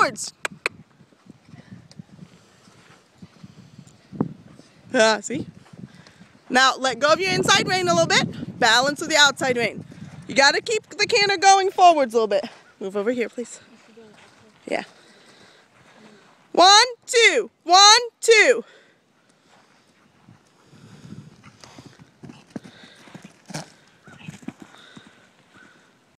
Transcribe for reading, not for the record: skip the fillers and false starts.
forwards. See? Now let go of your inside rein a little bit. Balance with the outside rein. You got to keep the canter going forwards a little bit. Move over here, please. Yeah. 1, 2, 1, 2.